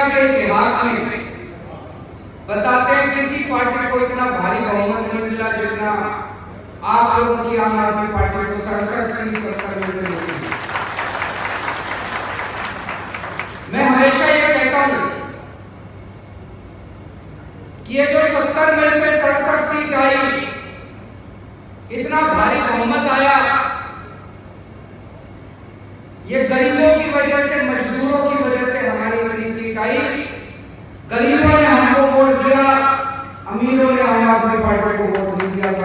के इतिहास में बताते हैं किसी पार्टी को इतना भारी बहुमत नहीं मिला जितना आप लोगों की आम आदमी पार्टी को 67 में से मिली। मैं हमेशा ये कहता हूं कि ये जो 70 में से 67 सीट आई, इतना भारी बहुमत आया, ये गरीबों की वजह से, मजदूरों की वजह से हमारी इतनी सीट आई। गरीबों ने हमको वोट दिया, अमीरों ने आम आदमी पार्टी को वोट नहीं दिया।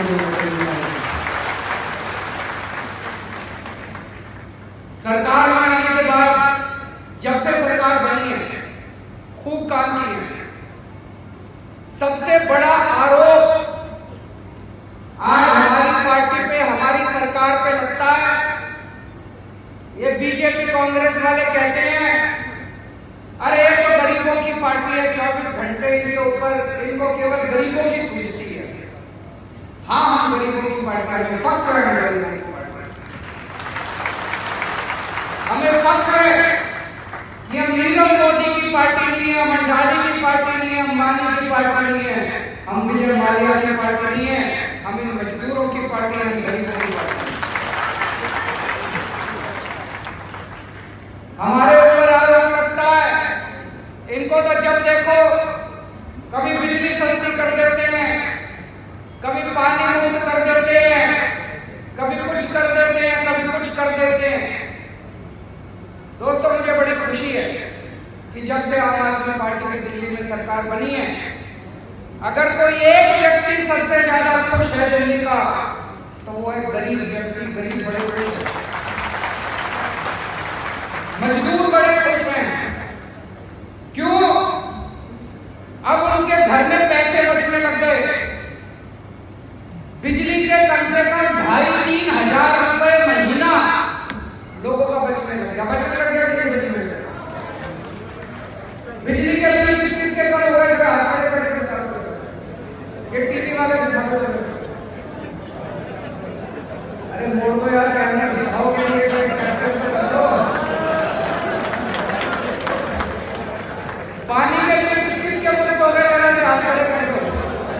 सरकार में आने के बाद, जब से सरकार बनी है, खूब काम किए हैं। सबसे बड़ा आरोप आज हमारी पार्टी पे, हमारी सरकार पे लगता है, ये बीजेपी कांग्रेस वाले कहते हैं अरे ये तो गरीबों की पार्टी है, 24 घंटे इनके ऊपर, इनको केवल गरीबों की सूझती है। हाँ, हम गरीबों की पार्टी में फख्र है, हमें फख्र है कि हम नीरव मोदी की पार्टी नहीं है, हम अंडारी की पार्टी नहीं है, हम अंबानी की पार्टी नहीं है, हम विजय माल्या की पार्टी नहीं है, हम इन मजदूरों की पार्टी है, हम गरीबों की पार्टी। हमारे ऊपर आरोप लगता है, इनको तो जब देखो कभी बिजली सस्ती कर देते हैं, कभी पानी मुफ्त कर देते हैं, कभी कुछ कर देते हैं, कभी कुछ कर देते हैं। दोस्तों, मुझे बड़ी खुशी है कि जब से आम आदमी पार्टी की दिल्ली में सरकार बनी है, अगर कोई एक व्यक्ति सबसे ज्यादा खुश है दिल्ली का, तो वो है गरीब व्यक्ति। गरीब बड़े खुश हैं, मजदूर बड़े खुश हैं। क्यों? अब उनके घर में पैसे बचने लग गए। बिजली के कम से कम 2,500-3 हजार रुपए महीना लोगों का बचने लग गया। बचने लग गया कि बचने लग गया? बिजली के बिल किस के कम हो गए? ये टीवी वाले दिखा दो। अरे मोड़ दो यार, कैमरा दिखाओ के लिए कैप्चर तो कर दो। पानी के लिए किस के मुझे तो गए जरा से हाथ खड़े कर दो।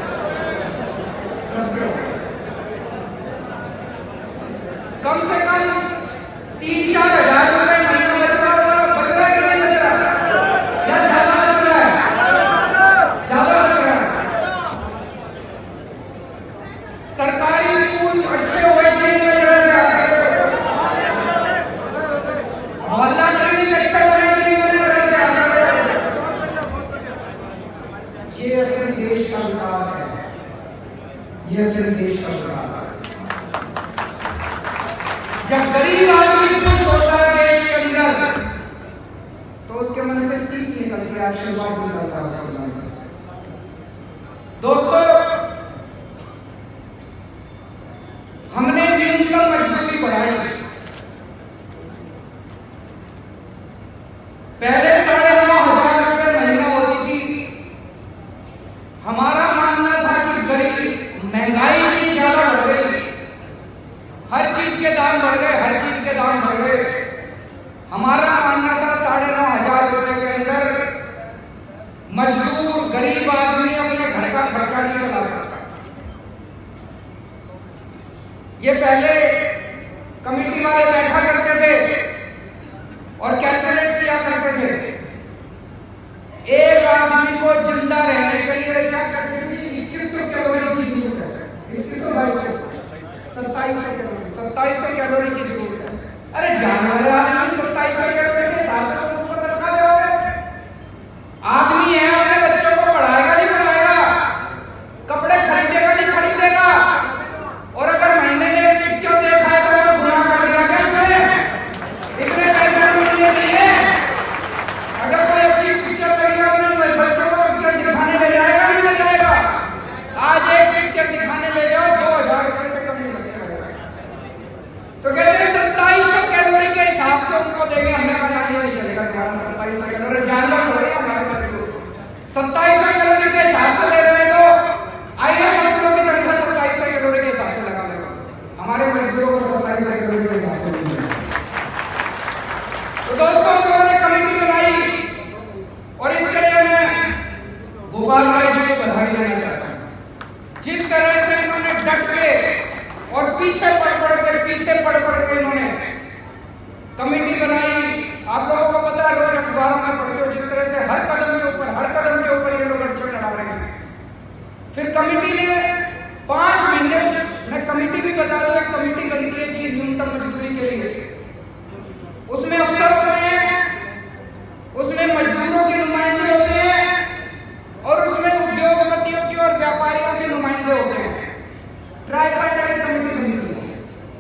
कम से कम 3-4 हजार रुपए महीना बच रहा है कि नहीं बच रहा? या ज्यादा बच रहा है? ज्यादा बच रहा है। सरकारी स्कूल अच्छे हुए कि नहीं बच रहे? मोहल्ला क्लिनिक अच्छे हुए कि नहीं बच रहे? ये असल देश का विकास है, ये असल देश का विकास है। जब गरीब आदमी खुश होता है देश के अंदर, तो उसके मन से सीस निकलती है, आशीर्वाद निकलता है उसके मन से। दोस्तों, हमने न्यूनतम मजदूरी बढ़ाई। पहले 9,500 रुपए महीना होती थी। हमारा मानना था कि गरीब, महंगाई इतनी ज्यादा बढ़ गई, हर चीज के दाम बढ़ गए, हर चीज के दाम बढ़ गए। हमारा मानना था 9,500 रुपए के अंदर मजदूर, गरीब आदमी अपने घर का खर्चा नहीं चला सकता। ये पहले कमेटी वाले बैठा करते थे और कैलकुलेट किया करते थे, एक आदमी को जिंदा रहने के लिए क्या करते थे? 2100 कैलोरी की जरूरत है। 2700 कैलोरी की जरूरत है। अरे जानवर आदमी 2700 कैलोरी के हिसाब से उसको तनख्वाह दोगे? आदमी है, अपने बच्चों को पढ़ाएगा नहीं पढ़ाएगा, कपड़े खरीदेगा नहीं खरीदेगा, और अगर महीने में पिक्चर देखा है तो वो गुनाह कर दिया क्या उसने? इतने पैसे मिलने चाहिए। अगर कोई अच्छी पिक्चर देखेगा अपने बच्चों को पिक्चर दिखाने ले जाएगा नहीं ले जाएगा? आज एक पिक्चर दिखाने ले जाओ 2,000 रुपए से कम नहीं लगेगा। तो कहते हैं 2700 कैलोरी के हिसाब से उनको देंगे। हमने कहा नहीं चलेगा तुम्हारा 2700 कैलोरी, जानवर हो रहे हैं हमारे बच्चे। 2700 कैलोरी के हिसाब से ले रहे हैं तो आइए मजदूरों की तनख्वाह 2700 कैलोरी के हिसाब से लगा देगा। हमारे मजदूरों को 2700 कैलोरी के हिसाब से। तो दोस्तों, उन्होंने कमेटी बनाई डट के और पीछे पढ़ के इन्होंने कमेटी बनाई। आप लोगों को पता है, रोज अखबारों में पढ़ते हो जिस तरह से हर कदम के ऊपर ये लोग अड़चन लड़ा रहे हैं। फिर कमेटी ने 5 महीने में, कमेटी भी बता दो, एक कमेटी बनती है जी न्यूनतम मजदूरी के लिए। उसमें अफसर होते हैं, उसमें मजदूरों के नुमाइंदे होते हैं और उसमें उद्योगपतियों की और व्यापारियों के नुमाइंदे होते हैं। ट्राइपार्टाइट कमेटी बनती है।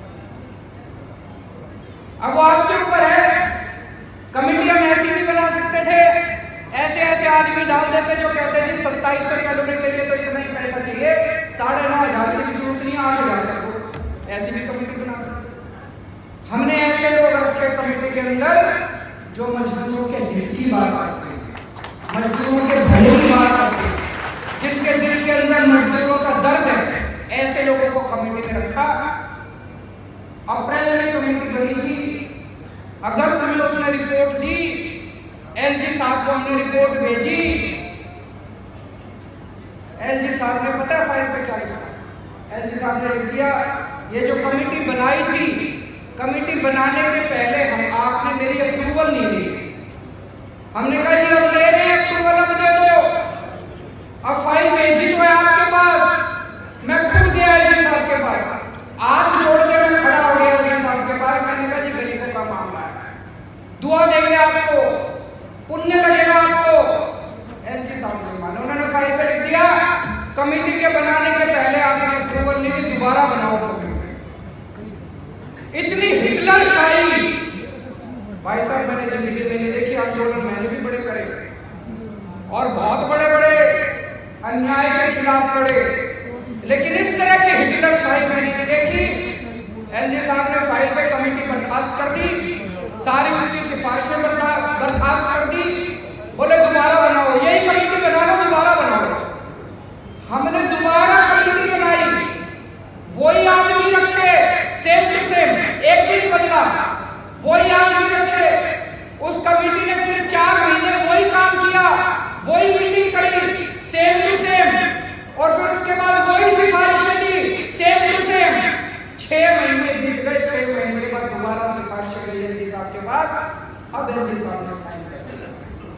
अब वो आपके ऊपर है। कमेटी हम ऐसी भी बना सकते थे, ऐसे आदमी डाल देते जो कहते जी 2700 कैलोरी के लिए तो इतना ही पैसा चाहिए, 9,500 की भी जरूरत नहीं, 8,000 कर दो। ऐसी भी कमेटी बना सकते। हमने ऐसे लोग रखे कमेटी के अंदर जो मजदूरों के हित की बात करते हैं, मजदूरों के भले की बात करते हैं, जिनके दिल के अंदर मजदूरों का दर्द है, ऐसे लोगों को कमेटी में रखा। अप्रैल में कमेटी बनी थी, अगस्त में उसने रिपोर्ट दी, एलजी साहब को हमने रिपोर्ट भेजी। एलजी साहब ने पता है फाइल पे क्या लिखा? एलजी साहब ने लिख दिया, ये जो कमेटी बनाई थी, कमेटी बनाने के पहले आपने मेरी अप्रूवल नहीं दी। हमने कहा जी अब ले रहे हैं अप्रूवल, अब दे दो। अब फाइल भेजी तो है आपके पास। मैं खुद गया एलजी साहब के पास, हाथ जोड़ के मैं खड़ा हो गया एलजी साहब के पास। मैंने कहा जी गरीबों का मामला है, दुआ देंगे आपको, पुण्य लगेगा आपको। एलजी साहब ने माना, उन्होंने फाइल पे लिख दिया कमेटी के बनाने के पहले आपने अप्रूवल नहीं दी, दोबारा बनाओ कमेटी। इतनी हिटलर शाही भाई साहब मैंने जिंदगी में नहीं देखी। आंदोलन मैंने भी बड़े करे और बहुत बड़े अन्याय के खिलाफ लड़े, लेकिन इस तरह की हिटलर शाही मैंने नहीं देखी। एलजी साहब ने फाइल पे कमेटी बर्खास्त कर दी, सारी उसकी सिफारिशें बर्खास्त कर दी, बोले दोबारा बनाओ, यही कमेटी बना लो, दोबारा बनाओ। हमने दोबारा कमेटी बनाई, वही आदमी रखे, सेम टू सेम, एक भी नहीं बदला, वही आदमी रखे। उस कमेटी ने फिर 4 महीने वही काम किया, वही मीटिंग करी, सेम टू सेम, और फिर उसके बाद वही सिफारिशें दी, सेम टू सेम। 6 महीने बीत गए, 6 महीने के बाद दोबारा सिफारिशें गई एलजी साहब के पास। अब एलजी साहब ने साइन कर दिया।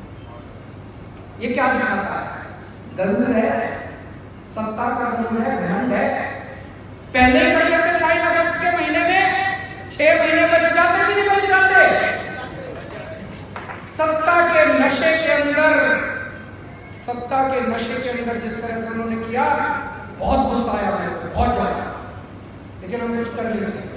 ये क्या दिखाता है? गरूर है, सत्ता का गरूर है, घमंड है। पहले ही कर लेते साइन अगस्त के महीने में, 6 महीने बच जाते कि नहीं बच जाते? सत्ता के नशे के अंदर जिस तरह से उन्होंने किया, बहुत गुस्सा आया मुझे, बहुत ज्यादा, लेकिन हम कुछ कर नहीं सकते।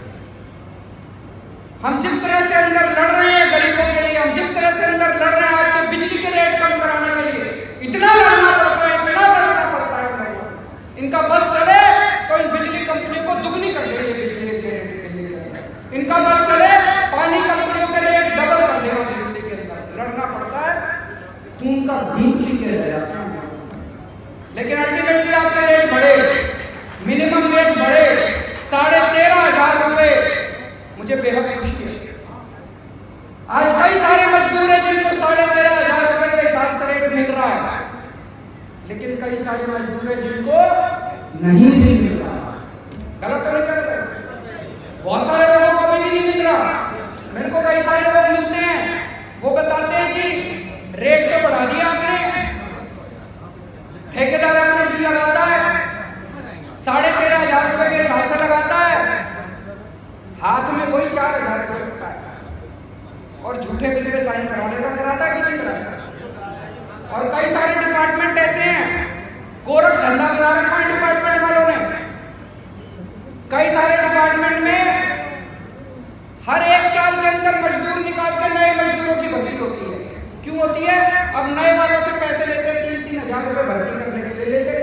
हम जिस तरह से अंदर लड़ रहे हैं गरीबों के लिए, हम जिस तरह से अंदर लड़ रहे हैं आपके बिजली के रेट कम कराने के लिए, इतना लड़ना पड़ता है, इतना लड़ना पड़ता है। इनका बस चले तो इन बिजली कंपनियों को दुगनी कर देंगे बिजली के रेट। इनका बस चले, पानी कंपनियों के रेट डबल कर देगा बिजली के अंदर। लड़ना पड़ता है, खून का घूंट पी के रह जाता है। लेकिन अल्टीमेटली आपके रेट बढ़े, मिनिमम वेज बढ़े 13,500 रुपए, मुझे बेहद खुशी है। आज कई सारे मजदूर हैं जिनको 13,500 रुपए के हिसाब से रेट मिल रहा है, लेकिन कई सारे मजदूर हैं जिनको नहीं मिल रहा। गलत तो नहीं कर रहे, बहुत सारे लोगों को भी नहीं मिल रहा। मेरे को कई सारे लोग मिलते हैं, वो बताते हैं जी रेट तो बढ़ा दिया आपने, ठेकेदार अपने बिल लगाता है 13,500 रुपए के हिसाब से लगाता है, हाथ में वही 4,000 रुपए रखता है और झूठे बिल पे साइन करा देता, कराता कि नहीं कराता। और कई सारे डिपार्टमेंट ऐसे हैं, गोरख धंधा करा रखा है डिपार्टमेंट वालों ने। कई सारे डिपार्टमेंट में हर 1 साल के अंदर मजदूर निकाल कर नए मजदूरों की भर्ती होती है। क्यों होती है? अब नए वालों से पैसे लेते 3,000 रुपए भर्ती करने के लिए लेते।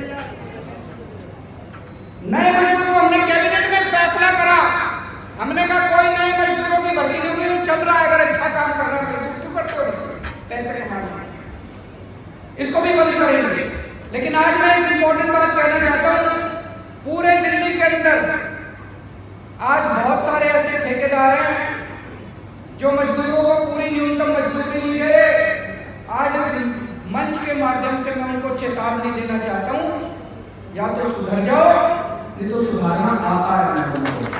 नए मजदूरों, हमने कैबिनेट में फैसला करा, हमने कहा कोई नए मजदूरों की भर्ती नहीं होगी, चल रहा है, अगर अच्छा काम कर रहा है मजदूर क्यों करते हो पैसे कमाने, इसको भी बंद करेंगे। लेकिन आज मैं एक इंपॉर्टेंट बात कहना चाहता हूं, पूरे दिल्ली के अंदर आज बहुत सारे ऐसे ठेकेदार हैं जो मजदूरों को पूरी न्यूनतम मजदूरी नहीं दे रहे। आज इस मंच के माध्यम से मैं उनको चेतावनी देना चाहता हूं, या तो सुधर जाओ, ये तो सुधारना आता है लोगों को।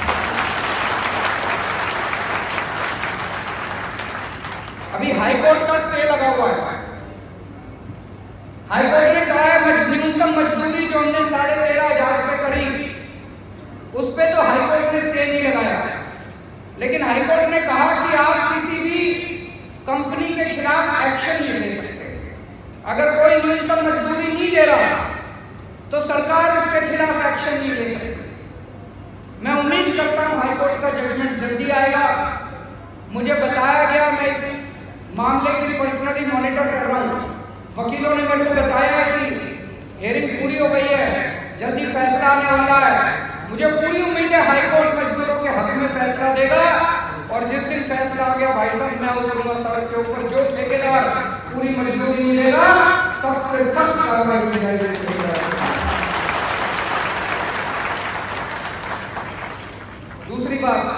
अभी हाईकोर्ट का स्टे लगा हुआ है। हाईकोर्ट ने कहा है न्यूनतम मजदूरी जो हमने 13,500 रुपए करी, उस पे तो हाईकोर्ट ने स्टे नहीं लगाया, लेकिन हाईकोर्ट ने कहा कि आप किसी भी कंपनी के खिलाफ एक्शन नहीं ले सकते। अगर कोई न्यूनतम मजदूरी नहीं दे रहा तो सरकार उसके खिलाफ एक्शन नहीं ले सकती। मैं उम्मीद करता हूं हाईकोर्ट का जजमेंट जल्दी आएगा। मुझे बताया गया, मैं इस मामले की पर्सनली मॉनिटर कर रहा हूं, वकीलों ने मेरे को बताया कि हियरिंग पूरी हो गई है, जल्दी फैसला आने वाला है। मुझे पूरी उम्मीद है हाईकोर्ट मजदूरों के हक में फैसला देगा, और जिस दिन फैसला आ गया भाई साहब, मैं उतरूंगा सड़क के ऊपर। जो ठेकेदार पूरी मजदूरी नहीं देगा, सख्त से सख्त कार्रवाई की जाएगी। दूसरी बात,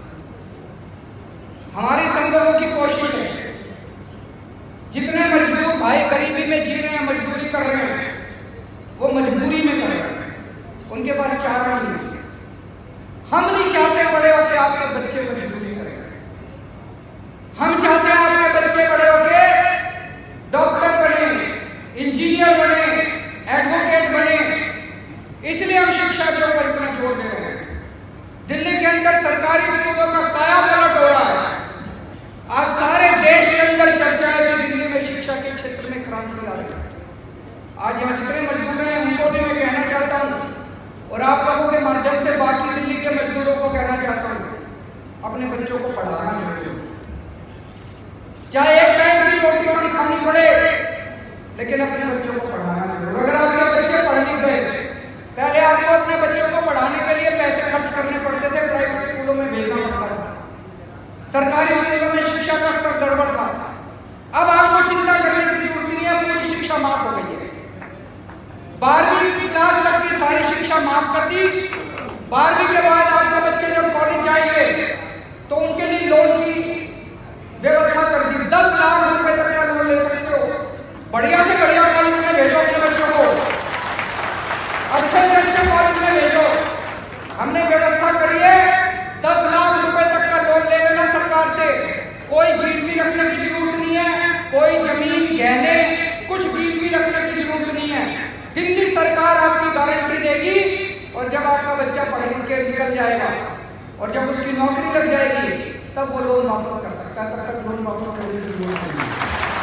हमारी संगठनों की कोशिश है, जितने मजदूर भाई गरीबी में जी रहे हैं, मजदूरी कर रहे हैं, वो मजबूरी में कर रहे हैं, उनके पास चारा नहीं है। हम नहीं चाहते बड़े होकर आपके बच्चे मजदूरी करें। हम चाहते हैं आपके बच्चे बड़े होकर डॉक्टर बने, इंजीनियर बने, एडवोकेट बने। इसलिए हम शिक्षा के ऊपर इतना जोर दे रहे हैं। दिल्ली के अंदर सरकारी स्कूलों का काया पलट हो रहा है। आज सारे देश के अंदर चर्चा है कि दिल्ली में शिक्षा के क्षेत्र में क्रांति आ रही है। आज यहाँ जितने मजदूर हैं उनको भी मैं कहना चाहता हूँ, और आप लोगों के माध्यम से बाकी दिल्ली के मजदूरों को कहना चाहता हूँ, अपने बच्चों को पढ़ाना जरूरी है। चाहे एक टाइम की रोटी कम खानी पड़े, लेकिन अपने बच्चों को पढ़ाना जरूर। अगर आपके बच्चे पढ़ लिख गए, पहले आपको अपने बच्चों को पढ़ाने के लिए पैसे खर्च करने पड़ते थे, प्राइवेट स्कूलों में भेजना पड़ता था, सरकारी स्कूलों में शिक्षा का स्तर गड़बड़ था। अब आपको चिंता करने की जरूरत नहीं है, पूरी शिक्षा माफ हो गई है। 12वीं की क्लास तक की सारी शिक्षा माफ कर दी। 12वीं के बाद आपके बच्चे जब कॉलेज जाएंगे तो उनके लिए लोन की व्यवस्था कर दी। 10 लाख रुपए तक का लोन ले सकते हो। बढ़िया से बढ़िया कॉलेज में भेजो अपने बच्चों को, अच्छे से अच्छे कॉलेज में भेजो। हमने व्यवस्था करी है, 10 लाख रुपए तक का लोन ले लेना सरकार से। कोई गिरवी रखने की जरूरत नहीं है, कोई जमीन गहने कुछ गिरवी रखने की जरूरत नहीं है। दिल्ली सरकार आपकी गारंटी देगी, और जब आपका बच्चा पढ़ लिख के निकल जाएगा और जब उसकी नौकरी लग जाएगी, तब वो लोन वापस कर सकता है। तब तक लोन वापस करने की जरूरत नहीं है।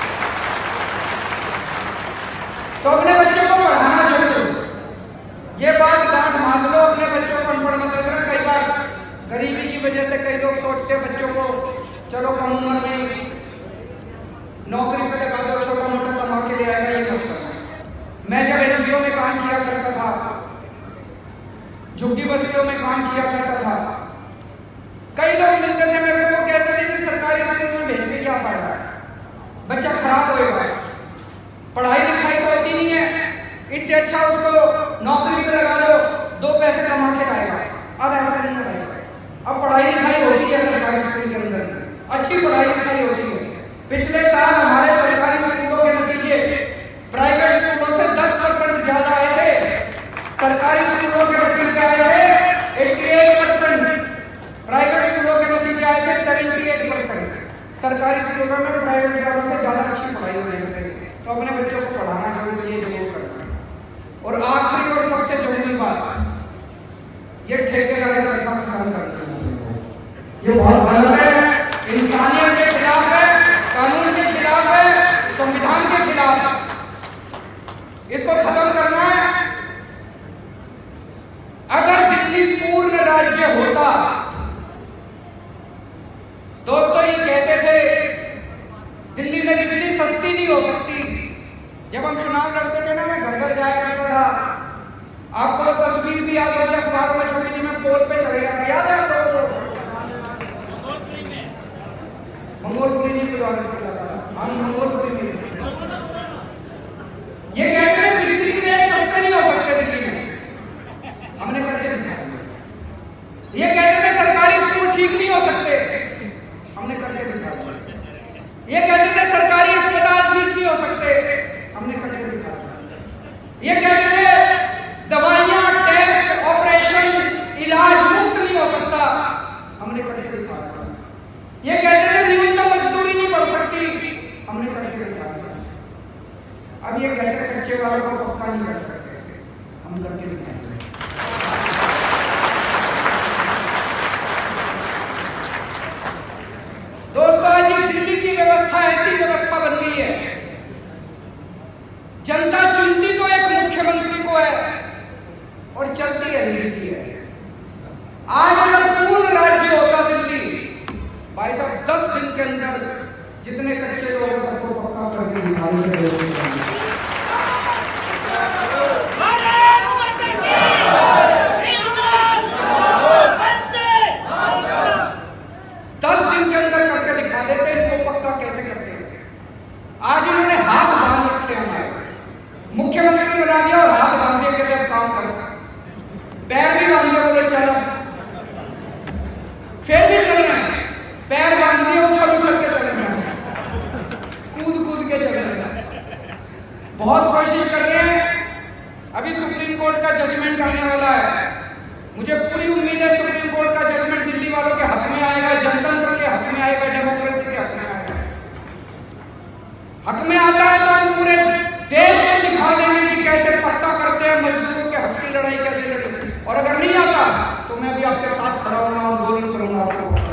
तो अपने बच्चों को पढ़ाना जरूर। ये बात गांठ मान लो, अपने बच्चों को अनपढ़ मत करना। कई बार गरीबी की वजह से कई लोग सोचते हैं बच्चों को चलो कम उम्र में नौकरी पे लगा दो, छोटा मोटा कमा के ले आएगा, ये मत करना। मैं जब एनजीओ में काम किया करता था, झुग्गी बस्तियों में काम किया करता था, कई लोग मिलते थे मेरे को, वो कहते थे कि सरकारी स्कूल में भेज के क्या फायदा है, बच्चा खराब होएगा, पढ़ाई लिखाई तो होती नहीं है, इससे अच्छा उसको नौकरी पे लगा दो, 2 पैसे कमा के लाएगा। अब ऐसा नहीं है, अब पढ़ाई लिखाई होती है सरकारी स्कूल के अंदर, अच्छी पढ़ाई लिखाई होती है। पिछले साल हमारे सरकारी स्कूलों के नतीजे प्राइवेट स्कूलों से 10% ज्यादा आए थे। सरकारी स्कूलों के नतीजे आए थे 88%, प्राइवेट स्कूलों के नतीजे आए थे 78%। सरकारी स्कूलों में प्राइवेट वालों से ज्यादा अच्छी पढ़ाई हो रही है। तो अपने बच्चों को पढ़ाना जरूरी है, जरूर करना है। और आखिरी और सबसे जरूरी बात, ये ठेकेदारी प्रथा खत्म करनी है। ये बहुत गलत है, इंसानियत के खिलाफ है, कानून के खिलाफ है, संविधान के खिलाफ है। इसको खत्म करना है। अगर दिल्ली पूर्ण राज्य होता, दोस्तों ये कहते थे दिल्ली में बिजली सस्ती नहीं हो सकती। जब हम चुनाव लड़ते थे ना, मैं घर घर जाया करता था। आपको तस्वीर भी याद होगी, अखबारों में छपी थी, मैं पोल पे चढ़ गया था, याद है आपको? मंगोलपुरी नहीं लगा, हाँ मंगोलपुरी में। ये कहते हैं बिजली की रेट सस्ते नहीं हो सकते दिल्ली में, हमने करके दिखाया। ये कहते थे सरकारी स्कूल ठीक नहीं हो सकते, हमने करके दिखाया। ये कहते थे सरकारी अस्पताल ठीक नहीं हो सकते, हमने करके दिखाया। ये कहते थे दवाइयां, टेस्ट, बहुत कोशिश कर रहे हैं। अभी सुप्रीम कोर्ट का जजमेंट आने वाला है, मुझे पूरी उम्मीद है सुप्रीम कोर्ट का जजमेंट दिल्ली वालों के हक में आएगा, जनतंत्र के हक में आएगा, डेमोक्रेसी के हक में आएगा। हक में आता है तो हम पूरे देश को दिखा देंगे कि कैसे पक्का करते हैं, मजदूरों के हक की लड़ाई कैसे लड़ते। और अगर नहीं आता तो मैं भी आपके साथ खड़ा होना, आंदोलन करूंगा आपको